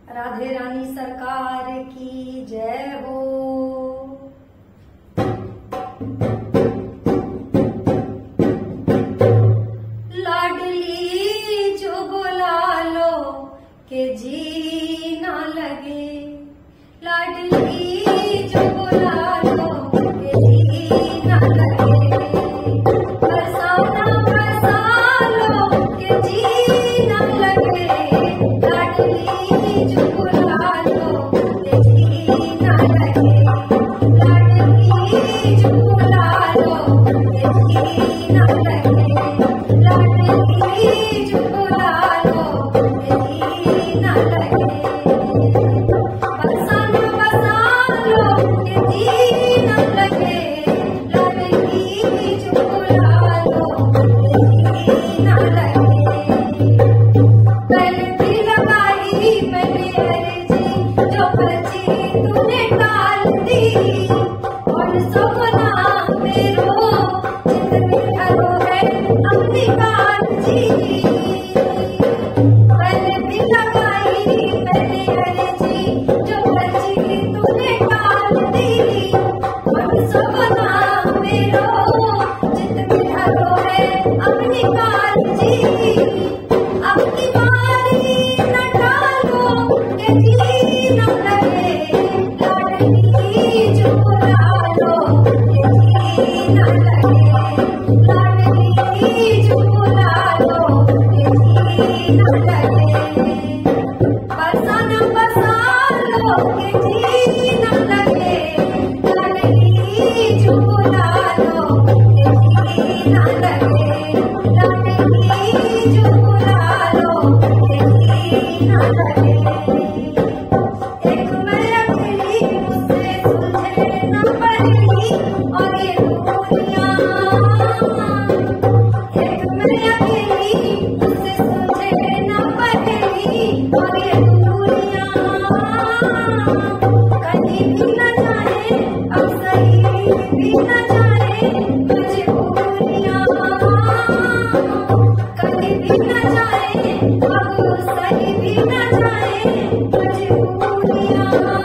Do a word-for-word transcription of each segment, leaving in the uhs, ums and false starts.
राधे रानी सरकार की जय हो। लाडली जो बुला लो के जी ना लगे, लाडली जो बुला लो के जी ना लगे, बरसाना बरसा लो के जी ना लगे, लाडली जो बुला लो के जी ना लगे, लाडली जो बुला लो के जी ना लगे, लाडली जो बुला लो के जी ना लगे, बरसाना बरसा लो के जी ना लगे, लाडली जो बुला लो के जी ना लगे। पहले भी लगाई मैंने अर्जी, जो पर्ची तूने टाल दी, और सपना मेरो चित में धरो है अपनी कांजी। पहले भी लगाई मैंने अर्जी, जो पर्ची तूने टाल दी, और सपना मेरो चित में धरो है अपनी कांजी। अपनी बारी न डालो के जी न लगे, लाडली जो बुला लो के जी न लगे, लाडली जो बुला लो के जी न लगे, बरसाना बरसा लो के जी न लगे, लाडली जो बुला लो के जी न लगे, लाडली जो बुला लो के जी न लगे। एक मैं अकेली मुझसे सुलझे न पड़ी और ये दूरियां, एक मैं अकेली मुझसे सुलझे न पड़ी और ये दूरियां, कहीं भी न जाए अब सही भी न जाए मजबूरियां, कहीं भी न जाए अब सही भी न जाए मजबूरियां,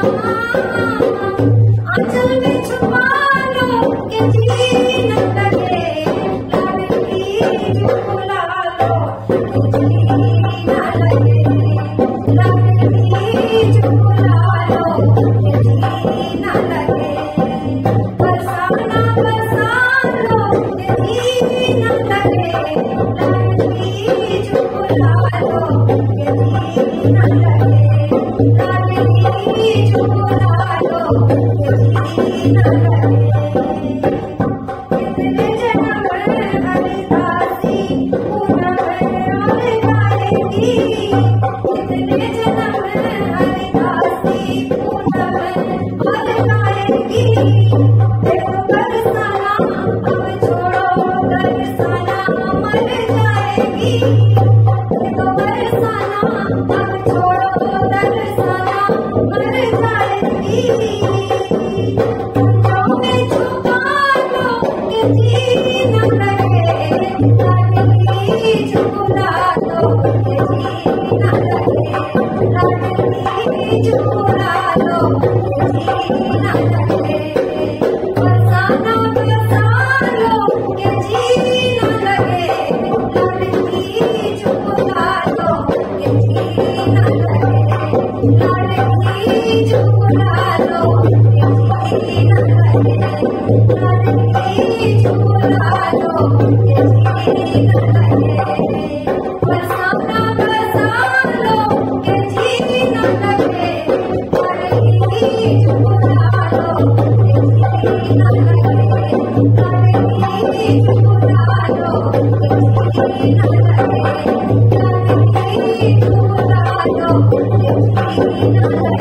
आंचल में छुपा लो के जी न लगे, लाडली जो बुला लो के जी न लगे, लाडली जो बुला लो के जी न लगे, बरसाना बरसा लो के जी न लगे, लाडली जो बुला लो के जी न लगे, लाडली जो बुला लो के जी न लगे। कितने जन्म हरिदासी पूनम और गाएगी, कितने जन्म हरिदासी पूनम और गाएगी, देखो बरसाना अब छोड़ो बरसाना मर जाएगी, देखो बरसाना अब छोड़ो बरसाना मर जाएगी। पंजों में छुपा लो के जी न लगे, लाडली जो बुला लो के जी न लगे, लाडली जो बुला लो के जी न लगे, बरसाना बरसा लो के जी न लगे, लाडली जो बुला लो के जी न लगे, लाडली जो बुला लो के जी न लगे, लाडली जो बुला लो के जी न लगे, बरसाना बरसा लो के जी न लगे, लाडली जो बुला लो के जी न लगे, लाडली जो बुला लो के जी न लगे, लाडली जो बुला लो के जी न लगे।